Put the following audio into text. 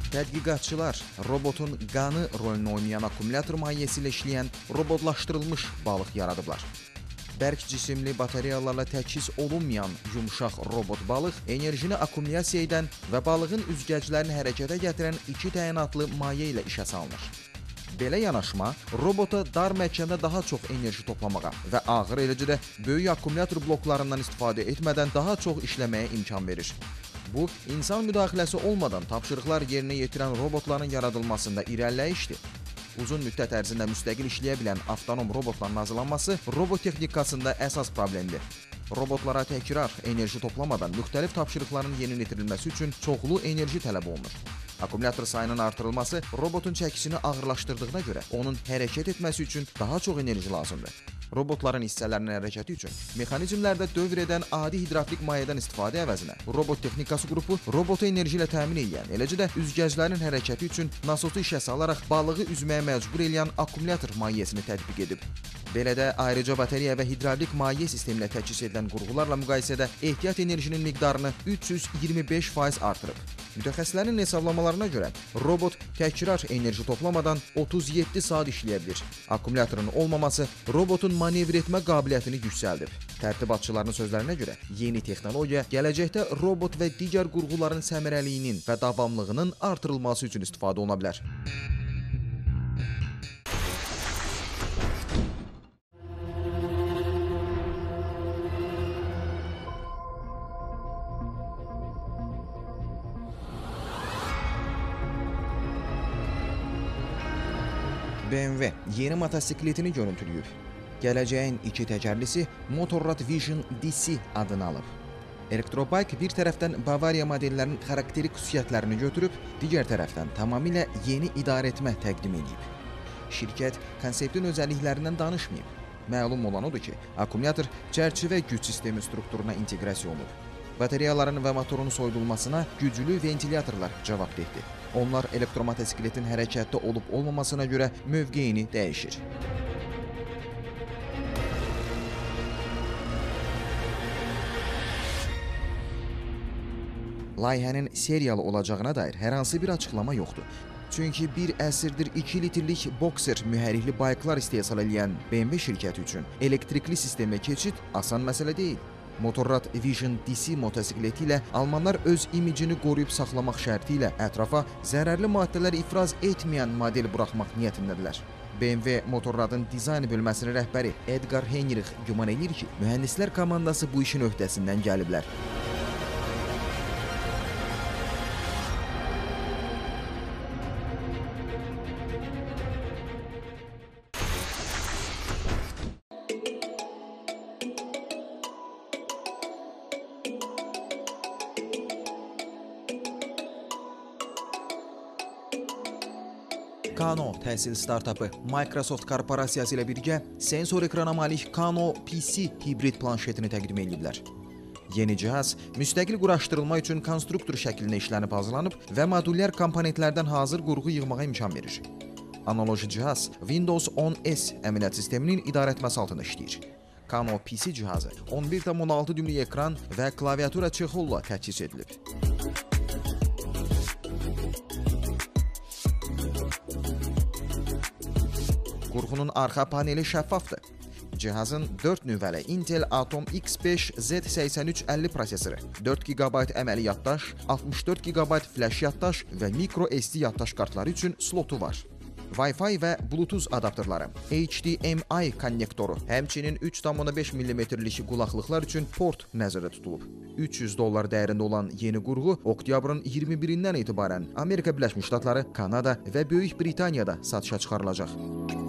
Tədqiqatçılar robotun qanı rolunu oynayan akkumulyator mayeyi ilə işləyən robotlaşdırılmış balıq yaradıblar. Bərk cisimli batareyalarla təchiz olunmayan yumşaq robot balıq enerjini akkumulyasiya edən və balığın üzgəclərini hərəkətə gətirən iki təyinatlı maye ilə işə salınır. Belə yanaşma robota dar məkanda daha çox enerji toplamağa və ağır, eləcə də böyük akkumulyator bloklarından istifadə etmədən daha çox işləməyə imkan verir. Bu, insan müdaxiləsi olmadan tapşırıqlar yerinə yetirən robotların yaradılmasında irəliləyişdir. Uzun müddət ərzində müstəqil işləyə bilən avtonom robotların hazırlanması robot texnikasında əsas problemdir. Robotlara təkrar enerji toplamadan müxtəlif tapşırıqların yerinə yetirilməsi üçün çoxlu enerji tələb olunur. Akkumulyator sayının artırılması robotun çəkisini ağırlaşdırdığına görə onun hərəkət etməsi üçün daha çox enerji lazımdır. Robotların hissələrinin hərəkəti üçün mexanizmlərdə dövr edən adi hidravlik mayədən istifadə əvəzinə robot texnikası qrupu robotu enerji ilə təmin edən, eləcə də üzgəclərin hərəkəti üçün nasosu işə salaraq balığı üzməyə məcbur edən akkumulyator mayesini tətbiq edib. Belə də ayrıca bateriya və hidravlik maye sistemi ilə təchiz edilən qurğularla müqayisədə ehtiyat enerjinin miqdarını 325% artırıb. Mütəxəssislərin hesablamalarına görə robot təkrar enerji toplamadan 37 saat işləyə bilir. Akkumulyatorun olmaması robotun manevr etmə qabiliyyətini yüksəldib. Tərtibatçıların sözlərinə görə yeni texnologiya gələcəkdə robot və digər qurğuların səmərəliliyinin və davamlılığının artırılması üçün istifadə oluna bilər. BMW yeni motosikletini görüntüləyib. Gələcəyin iki təkərlisi Motorrad Vision DC adını alıb. Elektrobike bir tərəfdən Bavariya modellərinin xarakterik xüsusiyyətlərini götürüb, digər tərəfdən tamamilə yeni idarəetmə təqdim edib. Şirkət konseptin özəlliklərindən danışmayıb. Məlum olan odur ki, akkumulyator çərçivə güc sistemi strukturuna inteqrasiya olunub. Batareyaların və motorun soyudulmasına güclü ventilyatorlar cavabdehdir. Onlar elektromotosikletin hərəkətdə olub-olmamasına görə mövqeyini dəyişir. Layihənin seriyalı olacağına dair hər hansı bir açıqlama yoxdur. Çünki bir əsrdir 2 litrlik Boxer mühərrikli bayklar istehsal edən BMW şirkəti üçün elektrikli sistemə keçid asan məsələ deyil. Motorrad Vision DC motosikleti ilə almanlar öz imicini qoruyub saxlamaq şərti ilə ətrafa zərərli maddələr ifraz etməyən model buraxmaq niyyətindədirlər. BMW Motorradın dizayn bölməsinin rəhbəri Edgar Heinrich güman edir ki, mühəndislər komandası bu işin öhdəsindən gəliblər. Kano təhsil startapı Microsoft korporasiyası ilə birgə sensor ekrana malik Kano PC hibrid planşetini təqdim ediblər. Yeni cihaz müstəqil quraşdırılma üçün konstruktor şəklində işlənib hazırlanıb və modulyar komponentlərdən hazır qurğu yığmağa imkan verir. Analoji cihaz Windows 10S əməliyyat sisteminin idarəetməsi altında işləyir. Kano PC cihazı 11,6 düymlük ekran və klaviatura çexolla təchiz edilib. Qurğunun arxa paneli şəffafdır. Cihazın 4 nüvəli Intel Atom X5 Z8350 prosesoru, 4 GB əməli yaddaş, 64 GB flash yaddaş və micro SD yaddaş kartları üçün slotu var. Wi-Fi və Bluetooth adapterları, HDMI konnektoru, həmçinin 3,5 mm-lik qulaqlıqlar üçün port nəzərdə tutulub. $300 dəyərində olan yeni qurğu oktyabrın 21-dən etibarən Amerika Birləşmiş Ştatları, Kanada və Böyük Britaniyada satışa çıxarılacaq.